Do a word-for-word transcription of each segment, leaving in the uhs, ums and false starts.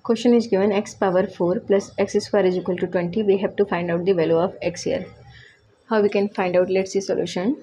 Question is given x power four plus x square is equal to twenty. We have to find out the value of x here. How we can find out? Let's see solution.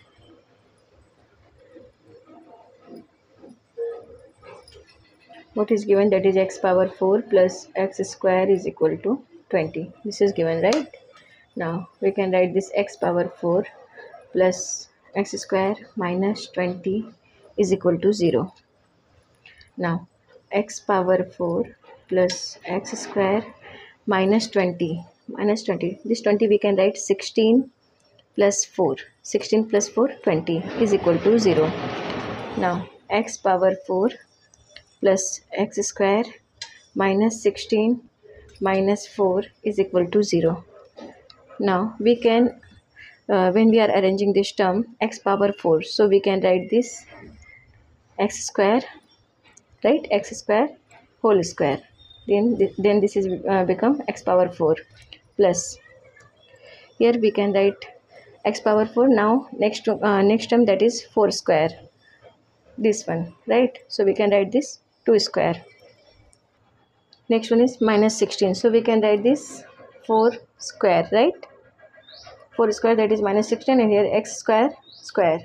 What is given? That is x power four plus x square is equal to twenty. This is given, right? Now we can write this x power four plus x square minus twenty is equal to zero. Now x power four plus x square minus twenty minus twenty, this twenty we can write sixteen plus four, sixteen plus four, twenty is equal to zero. Now x power four plus x square minus sixteen minus four is equal to zero. Now we can uh, when we are arranging this term x power four, so we can write this x square, right, x square whole square, then th then this is uh, become x power four plus, here we can write x power four. Now next uh, next term, that is four square, this one, right? So we can write this two square. Next one is minus sixteen, so we can write this four square, right? four square, that is minus sixteen, and here x square square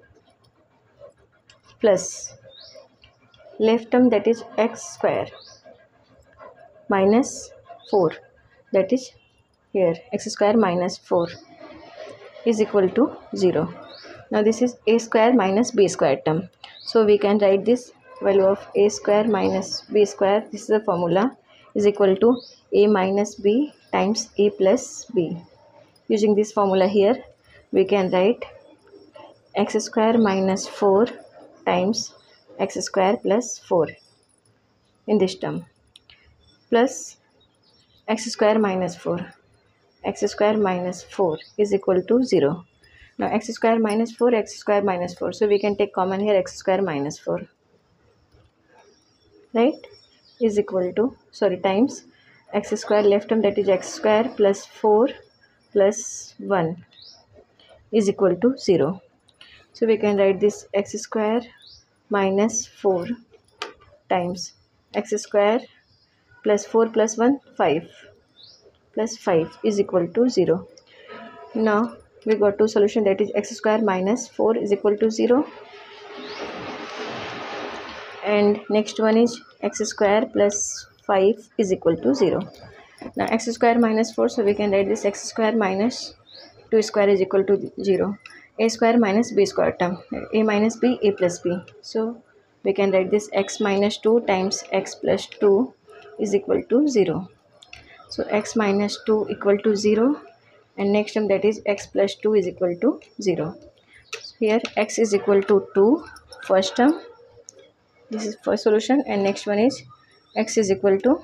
plus left term, that is x square minus four, that is here x square minus four is equal to zero. Now this is a square minus b square term, so we can write this value of a square minus b square, this is the formula, is equal to a minus b times a plus b. Using this formula here, we can write x square minus four times x square plus four in this term, plus x square minus four, x square minus four is equal to zero. Now x square minus four, x square minus four, so we can take common here, x square minus four, right, is equal to, sorry, times x square left term, that is x square plus four plus one is equal to zero. So we can write this x square minus four times x square plus four plus one, five, plus five is equal to zero. Now we got two solution, that is x square minus four is equal to zero, and next one is x square plus five is equal to zero. Now x square minus four, so we can write this x square minus two square is equal to zero. A square minus b square term, a minus b, a plus b, so we can write this x minus two times x plus two is equal to zero. So x minus two equal to zero, and next term, that is x plus two is equal to zero. So here x is equal to two, first term, this is first solution, and next one is x is equal to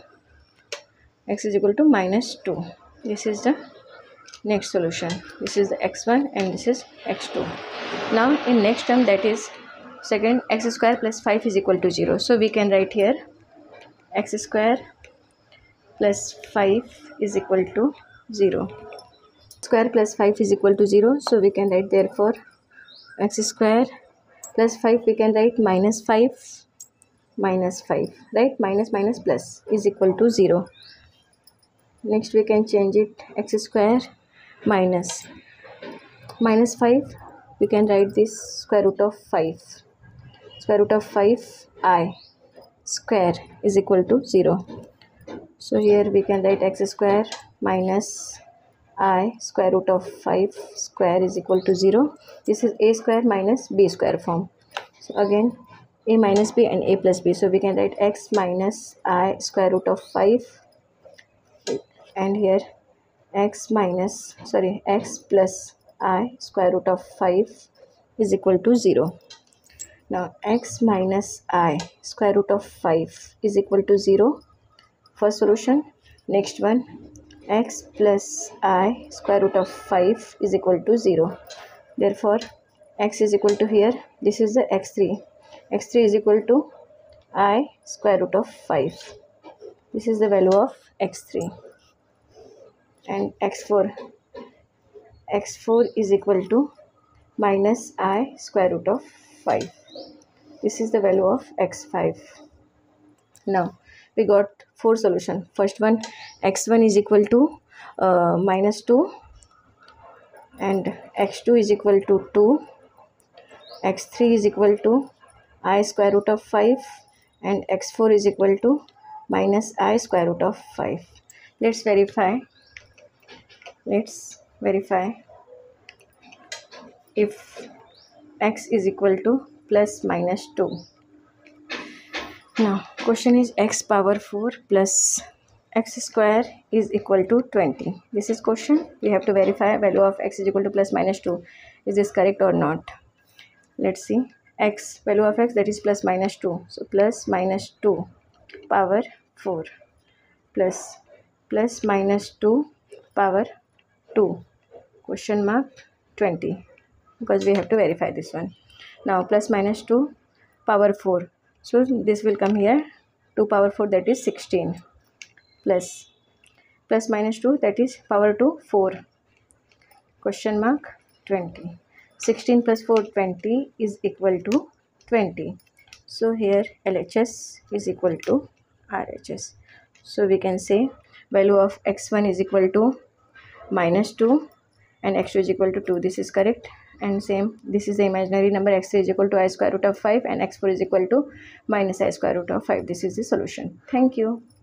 x is equal to minus two, this is the next solution, this is the x one and this is x two. Now in next term, that is second, x square plus five is equal to zero, so we can write here x square plus five is equal to zero. Square plus five is equal to zero, so we can write therefore x square plus five, we can write minus five minus five, right, minus minus plus is equal to zero. Next we can change it, x square minus minus five, we can write this square root of five, square root of five I square is equal to zero. So here we can write x square minus I square root of five square is equal to zero. This is a square minus b square form, so again a minus b and a plus b, so we can write x minus I square root of five, and here x minus sorry x plus I square root of five is equal to zero. Now x minus I square root of five is equal to zero, first solution. Next one, x plus I square root of five is equal to zero. Therefore x is equal to, here this is the x three, x three is equal to I square root of five, this is the value of x three. And x four, x four is equal to minus I square root of five, this is the value of x five. Now we got four solution. First one, x one is equal to uh, minus two, and x two is equal to two, x three is equal to I square root of five, and x four is equal to minus I square root of five. Let's verify. Let's verify if x is equal to plus minus two. Now question is x power four plus x square is equal to twenty. This is question. We have to verify value of x is equal to plus minus two. Is this correct or not? Let's see. X, value of x, that is plus minus two. So plus minus two power four plus plus minus two power two question mark twenty, because we have to verify this one. Now plus minus two power four. So this will come here. two power four, that is sixteen, plus plus minus two, that is power two, four question mark twenty. sixteen plus four, twenty is equal to twenty. So here L H S is equal to R H S. So we can say value of x one is equal to minus two and x two is equal to two. This is correct. And same, this is the imaginary number. X three is equal to I square root of five and x four is equal to minus I square root of five. This is the solution. Thank you.